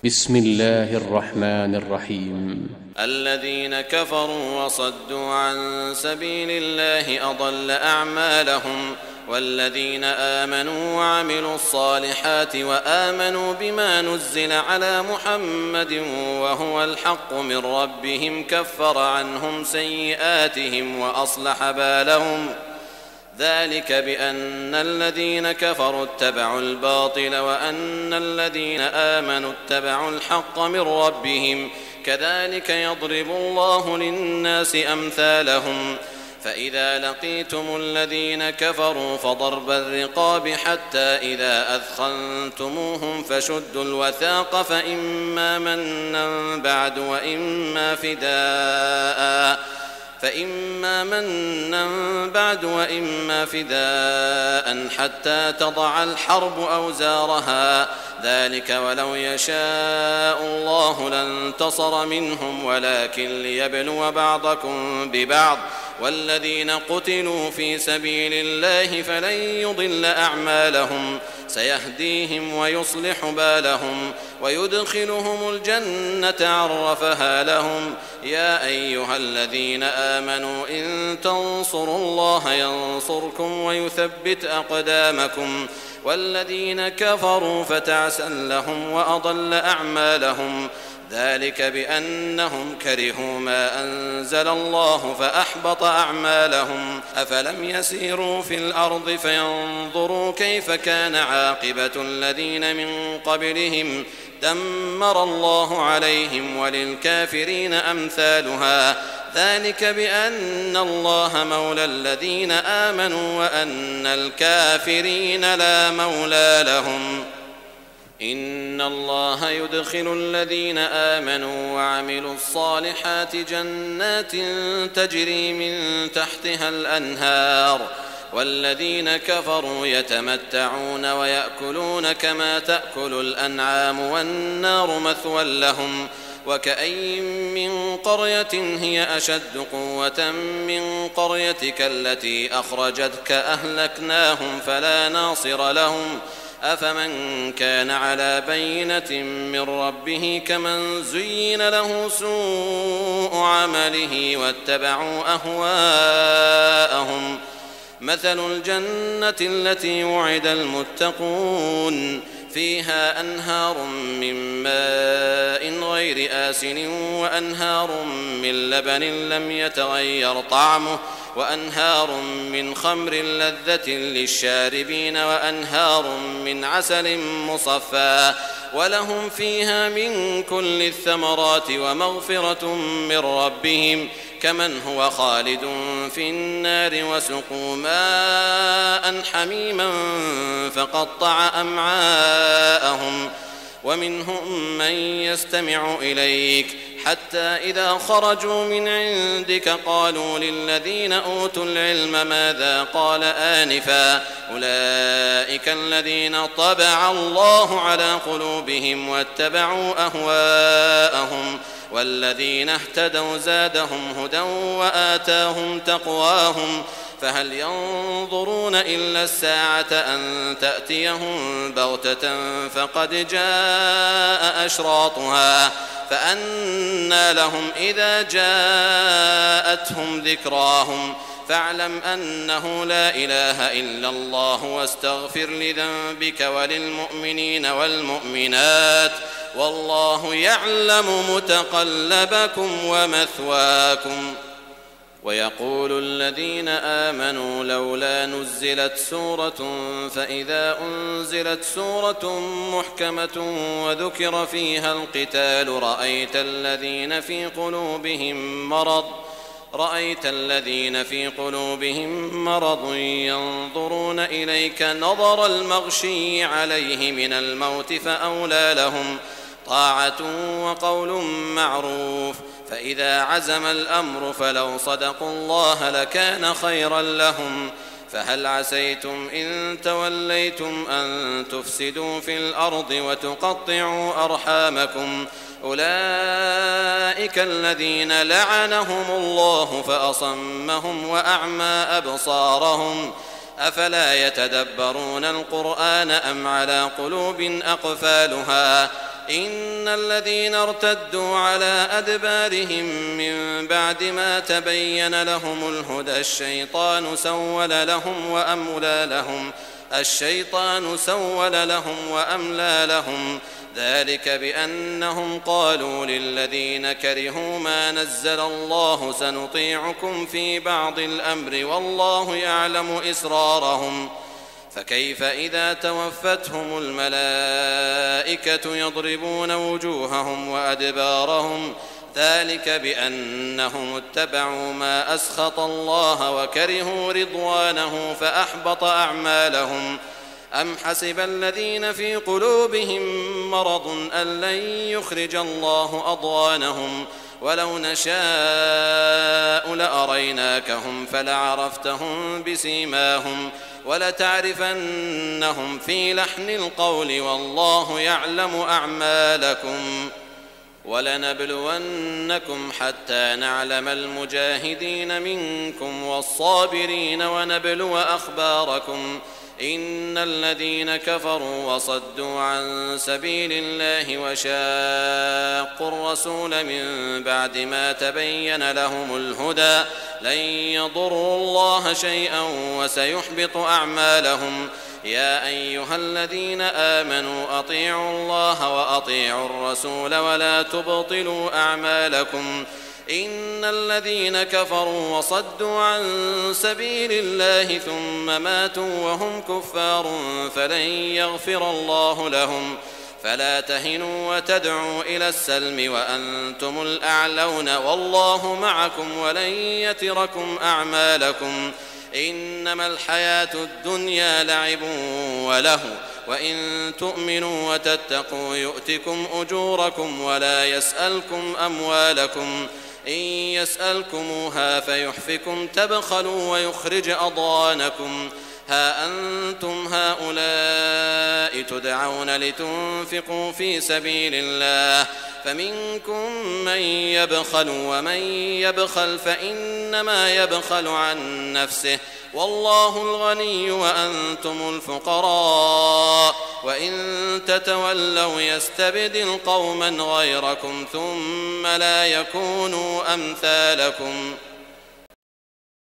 بسم الله الرحمن الرحيم. الذين كفروا وصدوا عن سبيل الله أضل أعمالهم، والذين آمنوا وعملوا الصالحات وآمنوا بما نزل على محمد وهو الحق من ربهم كفر عنهم سيئاتهم وأصلح بالهم. ذلك بأن الذين كفروا اتبعوا الباطل وأن الذين آمنوا اتبعوا الحق من ربهم، كذلك يضرب الله للناس أمثالهم. فإذا لقيتم الذين كفروا فضرب الرقاب حتى إذا أثخنتموهم فشدوا الوثاق فإما منا بعد وإما فداء حتى تضع الحرب أوزارها. ذلك ولو يشاء الله لانتصر منهم ولكن ليبلو بعضكم ببعض. والذين قتلوا في سبيل الله فلن يضل أعمالهم، سيهديهم ويصلح بالهم ويدخلهم الجنة عرفها لهم. يا أيها الذين آمنوا إن تنصروا الله ينصركم ويثبت أقدامكم. والذين كفروا فتعسا لهم وأضل أعمالهم. ذلك بأنهم كرهوا ما أنزل الله فأحبط أعمالهم. أفلم يسيروا في الأرض فينظروا كيف كان عاقبة الذين من قبلهم، دمر الله عليهم وللكافرين أمثالها. ذلك بأن الله مولى الذين آمنوا وأن الكافرين لا مولى لهم. إن الله يدخل الذين آمنوا وعملوا الصالحات جنات تجري من تحتها الأنهار، والذين كفروا يتمتعون ويأكلون كما تأكل الأنعام والنار مثوى لهم. وكأي من قرية هي أشد قوة من قريتك التي أخرجتك أهلكناهم فلا ناصر لهم. أفمن كان على بينة من ربه كمن زين له سوء عمله واتبعوا أهواءهم. مثل الجنة التي وعد المتقون فيها أنهار من ماء غير آسن وأنهار من لبن لم يتغير طعمه وأنهار من خمر لذة للشاربين وأنهار من عسل مصفى ولهم فيها من كل الثمرات ومغفرة من ربهم كمن هو خالد في النار وسقوا ماء حميما فقطع أمعاءهم. ومنهم من يستمع إليك حتى إذا خرجوا من عندك قالوا للذين أوتوا العلم ماذا قال آنفا أولئك الذين طبع الله على قلوبهم واتبعوا أهواءهم. والذين اهتدوا زادهم هدى وآتاهم تقواهم. فهل ينظرون إلا الساعة أن تأتيهم بغتة فقد جاء أشراطها فأنى لهم إذا جاءتهم ذكراهم. فاعلم أنه لا إله إلا الله واستغفر لذنبك وللمؤمنين والمؤمنات والله يعلم متقلبكم ومثواكم. ويقول الذين آمنوا لولا نزلت سورة فإذا أنزلت سورة محكمة وذكر فيها القتال رأيت الذين في قلوبهم مرض ينظرون إليك نظر المغشي عليه من الموت فأولى لهم طاعة وقول معروف. فإذا عزم الأمر فلو صدقوا الله لكان خيرا لهم. فهل عسيتم إن توليتم أن تفسدوا في الأرض وتقطعوا أرحامكم. أولئك الذين لعنهم الله فأصمهم وأعمى أبصارهم. أفلا يتدبرون القرآن أم على قلوب أقفالها إن الذين ارتدوا على أدبارهم من بعد ما تبين لهم الهدى الشيطان سول لهم وأملى لهم ذلك بأنهم قالوا للذين كرهوا ما نزل الله سنطيعكم في بعض الأمر والله يعلم إسرارهم فكيف إذا توفتهم الملائكة يضربون وجوههم وأدبارهم ذلك بأنهم اتبعوا ما أسخط الله وكرهوا رضوانه فأحبط أعمالهم أم حسب الذين في قلوبهم مرض أن لن يخرج الله أضغانهم ولو نشاء لأريناكهم فلعرفتهم بسيماهم ولتعرفنهم في لحن القول والله يعلم أعمالكم ولنبلونكم حتى نعلم المجاهدين منكم والصابرين ونبلو أخباركم إن الذين كفروا وصدوا عن سبيل الله وشاقوا الرسول من بعد ما تبين لهم الهدى لن يضروا الله شيئا وسيحبط أعمالهم يا أيها الذين آمنوا أطيعوا الله وأطيعوا الرسول ولا تبطلوا أعمالكم إن الذين كفروا وصدوا عن سبيل الله ثم ماتوا وهم كفار فلن يغفر الله لهم فلا تهنوا وتدعوا إلى السلم وأنتم الأعلون والله معكم ولن يتركم أعمالكم إنما الحياة الدنيا لعب وله وإن تؤمنوا وتتقوا يؤتكم أجوركم ولا يسألكم أموالكم إن يسألكموها فيحفكم تبخلوا ويخرج أضغانكم ها أنتم هؤلاء تدعون لتنفقوا في سبيل الله فمنكم من يبخل ومن يبخل فإنما يبخل عن نفسه والله الغني وأنتم الفقراء وإن تتولوا يستبدل قوما غيركم ثم لا يكونوا أمثالكم